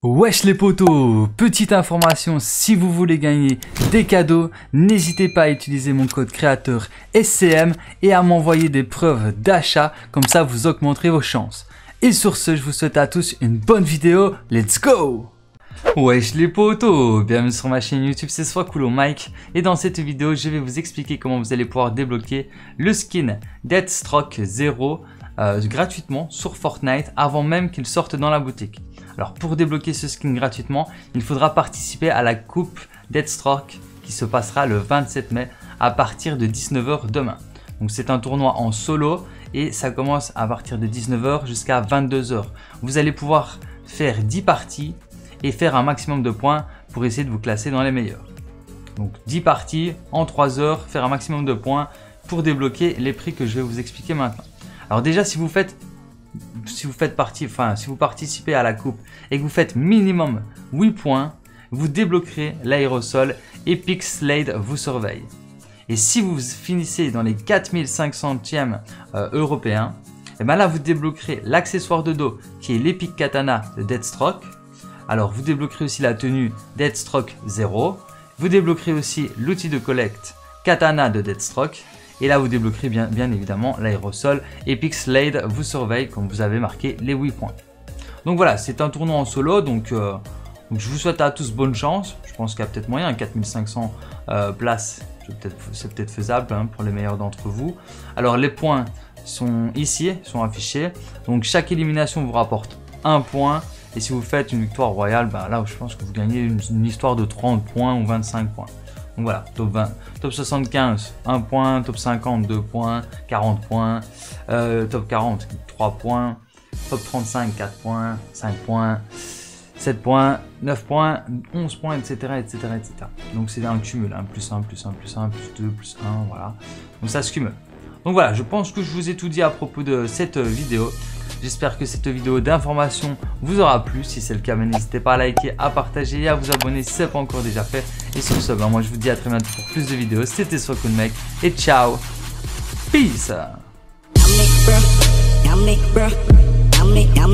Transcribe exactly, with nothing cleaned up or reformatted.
Wesh les potos, petite information, si vous voulez gagner des cadeaux, n'hésitez pas à utiliser mon code créateur S C M et à m'envoyer des preuves d'achat, comme ça vous augmenterez vos chances. Et sur ce, je vous souhaite à tous une bonne vidéo, let's go! Wesh les potos, bienvenue sur ma chaîne YouTube, c'est Swakulo Mike et dans cette vidéo, je vais vous expliquer comment vous allez pouvoir débloquer le skin Deathstroke zéro euh, gratuitement sur Fortnite avant même qu'il sorte dans la boutique. Alors pour débloquer ce skin gratuitement, il faudra participer à la coupe Deathstroke qui se passera le vingt-sept mai à partir de dix-neuf heures demain. Donc c'est un tournoi en solo et ça commence à partir de dix-neuf heures jusqu'à vingt-deux heures. Vous allez pouvoir faire dix parties et faire un maximum de points pour essayer de vous classer dans les meilleurs. Donc dix parties en trois heures, faire un maximum de points pour débloquer les prix que je vais vous expliquer maintenant. Alors déjà si vous faites Si vous faites partie, enfin, si vous participez à la coupe et que vous faites minimum huit points, vous débloquerez l'aérosol Epic Slade vous surveille. Et si vous finissez dans les quatre mille cinq centièmes euh, européens, et ben là vous débloquerez l'accessoire de dos qui est l'Epic Katana de Deathstroke. Alors vous débloquerez aussi la tenue Deathstroke zéro. Vous débloquerez aussi l'outil de collecte Katana de Deathstroke. Et là, vous débloquerez bien, bien évidemment l'aérosol Epic Slade vous surveille comme vous avez marqué les huit points. Donc voilà, c'est un tournoi en solo. Donc, euh, donc je vous souhaite à tous bonne chance. Je pense qu'il y a peut-être moyen, quatre mille cinq cents euh, places, c'est peut-être faisable hein, pour les meilleurs d'entre vous. Alors les points sont ici, sont affichés. Donc chaque élimination vous rapporte un point. Et si vous faites une victoire royale, ben là je pense que vous gagnez une, une histoire de trente points ou vingt-cinq points. Donc voilà, top vingt, top soixante-quinze, un point, top cinquante, deux points, quarante points, euh, top quarante, trois points, top trente-cinq, quatre points, cinq points, sept points, neuf points, onze points, et cetera et cetera et cetera. Donc c'est un cumul, hein, plus un, plus un, plus un, plus deux, plus un, voilà. Donc ça se cumule. Donc voilà, je pense que je vous ai tout dit à propos de cette vidéo. J'espère que cette vidéo d'information vous aura plu. Si c'est le cas, n'hésitez pas à liker, à partager et à vous abonner si ce n'est pas encore déjà fait. Et sur ce, ben moi je vous dis à très bientôt pour plus de vidéos. C'était Swakulo Mike et ciao. Peace.